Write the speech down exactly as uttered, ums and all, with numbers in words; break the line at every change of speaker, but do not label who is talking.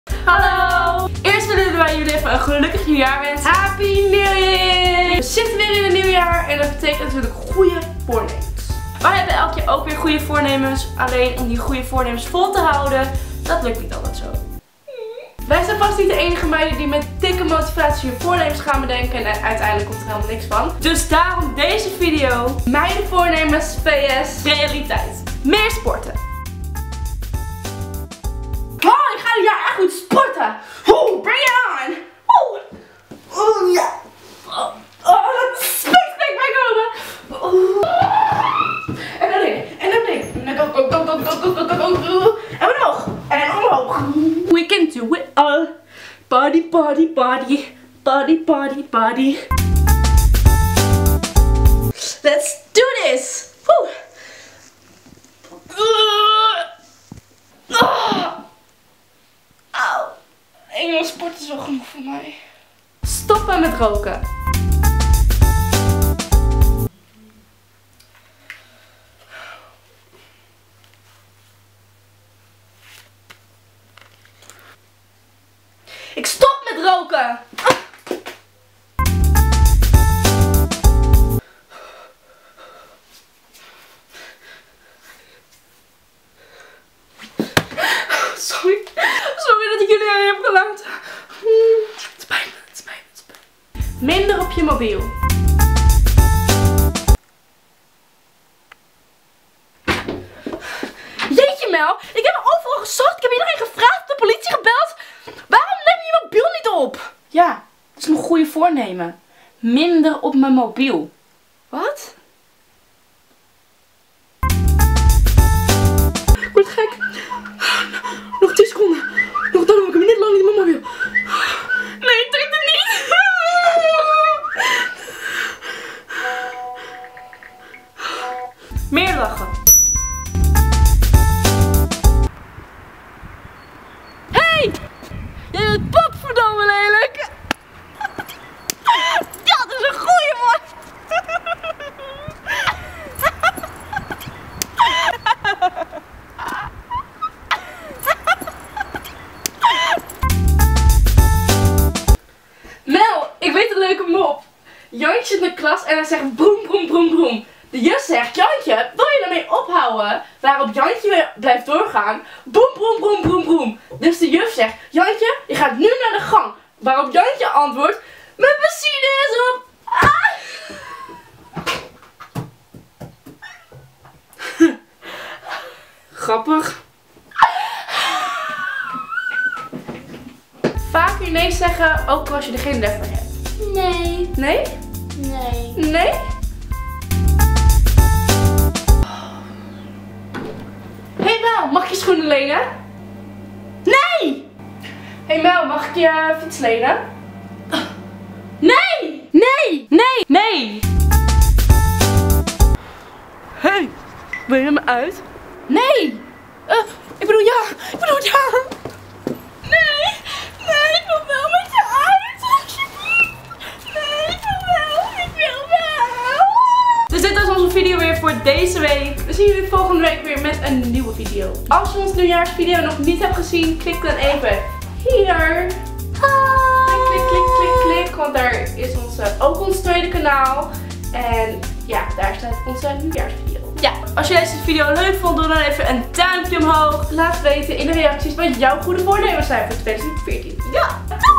Hallo! Eerst willen wij jullie even een gelukkig nieuwjaar wensen. Happy New Year! We zitten weer in het nieuwjaar en dat betekent natuurlijk goede voornemens. Wij hebben elk jaar ook weer goede voornemens. Alleen om die goede voornemens vol te houden, dat lukt niet altijd zo. Wij zijn vast niet de enige meiden die met dikke motivatie hun voornemens gaan bedenken en uiteindelijk komt er helemaal niks van. Dus daarom deze video. Meiden voornemens vs realiteit. Meer sporten. Oh, ik ga dit jaar echt goed sporten. Oeh, bring it on. Oeh. Oeh, ja. Oh, oh dat spik, spik, spik komen. En dan ding, en dan ding. En dan go, go, go, go, go, go, go, go, go. En omhoog. En omhoog. We can do it all. Body, body, body. Body, body, body. Let's do this. Woe. Auw. Eenmaal sport is wel genoeg voor mij. Stoppen met roken. Ik stop met roken! Sorry. Sorry dat ik jullie aan heb gelaten. Het spijt me, het spijt me, het spijt me. Minder op je mobiel. Jeetje Mel, ik heb overal gezocht. Ik heb iedereen gevraagd, de politie gebeld. Waarom neem je je mobiel niet op? Ja, dat is mijn goede voornemen. Minder op mijn mobiel. Wat? Ik word gek. Nog tien seconden. Nog dan heb ik hem niet lang niet op mijn mobiel. Nee, ik trek het niet. Meer lachen. Hey! Jij bent potverdomme lelijk! Dat is een goeie man! Mel, ik weet een leuke mop. Jantje zit in de klas en hij zegt broem broem broem broem. De juf zegt, Jantje, wil je daarmee ophouden? Waarop Jantje weer blijft doorgaan. Boem, broem, broem, broem, broem. Dus de juf zegt, Jantje, je gaat nu naar de gang. Waarop Jantje antwoordt, mijn benzine is op. Ah! Grappig. Vaker nee zeggen, ook als je er geen lef voor hebt.
Nee.
Nee?
Nee.
Nee? Hey Mel, mag ik je schoenen lenen? Nee! Hey Mel, mag ik je fiets lenen? Nee! Nee! Nee! Nee! Hey, wil je me uit? Nee! Uh, ik bedoel ja! Ik bedoel ja! Nee! Nee, ik wil wel met je uit! Nee, ik wil wel! Ik wil wel! Dus dit was onze video weer voor deze week. We zien jullie volgende week weer met een nieuwe video. Als je onze nieuwjaarsvideo nog niet hebt gezien, klik dan even hier. Klik, klik, klik, klik, klik. Want daar is onze, ook ons tweede kanaal. En ja, daar staat onze nieuwjaarsvideo. Ja, als je deze video leuk vond, doe dan even een duimpje omhoog. Laat weten in de reacties wat jouw goede voornemens zijn voor twintig veertien. Ja!